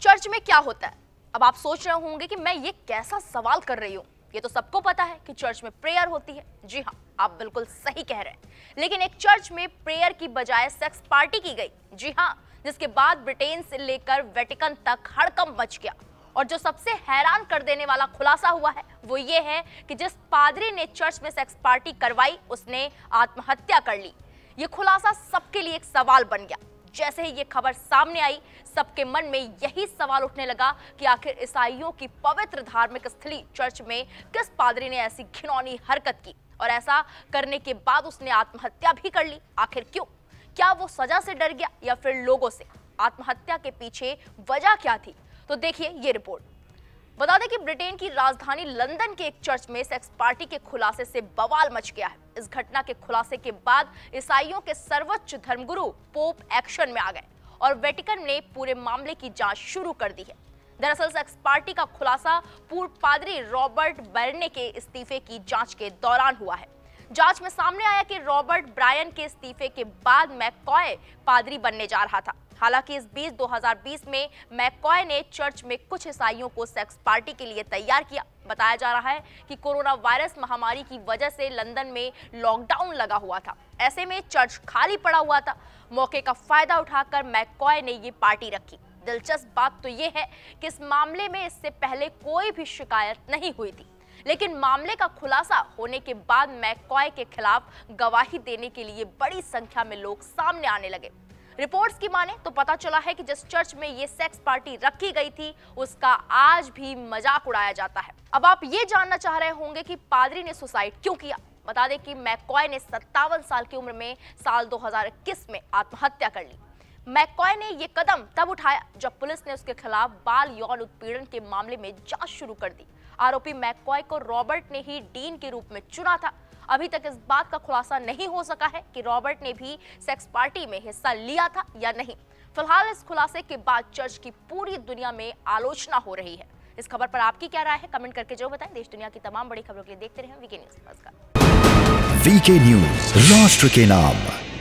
Church में क्या होता है? अब आप सोच रहे होंगे कि मैं ये कैसा सवाल कर रही हूँ। ये तो सबको पता है कि चर्च में प्रेयर होती है। जी हाँ, आप बिल्कुल सही कह रहे हैं। लेकिन एक चर्च में प्रेयर की बजाय सेक्स पार्टी की गई। जी हाँ, जिसके बाद ब्रिटेन से लेकर वेटिकन तक हड़कंप मच गया। और जो सबसे हैरान कर देने वाला खुलासा हुआ है वो ये है कि जिस पादरी ने चर्च में सेक्स पार्टी करवाई उसने आत्महत्या कर ली। ये खुलासा सबके लिए एक सवाल बन गया। जैसे ही ये खबर सामने आई, सबके मन में यही सवाल उठने लगा कि आखिर ईसाइयों की पवित्र धार्मिक स्थली चर्च में किस पादरी ने ऐसी घिनौनी हरकत की और ऐसा करने के बाद उसने आत्महत्या भी कर ली। आखिर क्यों? क्या वो सजा से डर गया या फिर लोगों से? आत्महत्या के पीछे वजह क्या थी? तो देखिए ये रिपोर्ट। बता दें कि ब्रिटेन की राजधानी लंदन के एक चर्च में सेक्स पार्टी के खुलासे से बवाल मच गया है। इस घटना के खुलासे के बाद ईसाइयों के सर्वोच्च धर्मगुरु पोप एक्शन में आ गए और वेटिकन ने पूरे मामले की जांच शुरू कर दी है। दरअसल सेक्स पार्टी का खुलासा पूर्व पादरी रॉबर्ट बर्ने के इस्तीफे की जांच के दौरान हुआ है। जांच में सामने आया कि रॉबर्ट ब्रायन के इस्तीफे के बाद मैककॉय पादरी बनने जा रहा था। हालांकि इस बीच 2020 में मैककॉय ने चर्च में कुछ ईसाइयों को सेक्स पार्टी के लिए तैयार किया। बताया जा रहा है कि कोरोना वायरस महामारी की वजह से लंदन में लॉकडाउन लगा हुआ था। ऐसे में चर्च खाली पड़ा हुआ था। मौके का फायदा उठाकर मैककॉय ने ये पार्टी रखी। दिलचस्प बात तो ये है कि इस मामले में इससे पहले कोई भी शिकायत नहीं हुई थी, लेकिन मामले का खुलासा होने के बाद मैककॉय के खिलाफ गवाही देने के लिए बड़ी संख्या में लोग सामने आने लगे। रिपोर्ट्स की माने तो पता चला है कि जिस चर्च में ये सेक्स पार्टी रखी गई थी उसका आज भी मजाक उड़ाया जाता है। अब आप ये जानना चाह रहे होंगे कि पादरी ने सुसाइड क्यों किया। बता दें कि मैककॉय ने 57 साल की उम्र में साल 2021 में आत्महत्या कर ली। मैककॉय ने ये कदम तब उठाया जब पुलिस ने उसके खिलाफ बाल यौन उत्पीड़न के मामले में जांच शुरू कर दी। आरोपी मैककॉय को रॉबर्ट ने ही डीन के रूप में चुना था। अभी तक इस बात का खुलासा नहीं हो सका है कि रॉबर्ट ने भी सेक्स पार्टी में हिस्सा लिया था या नहीं। फिलहाल इस खुलासे के बाद चर्च की पूरी दुनिया में आलोचना हो रही है। इस खबर पर आपकी क्या राय है? कमेंट करके जरूर बताएं। देश दुनिया की तमाम बड़ी खबरों के लिए देखते रहें वीके न्यूज। नमस्कार। वीके न्यूज, राष्ट्र के नाम।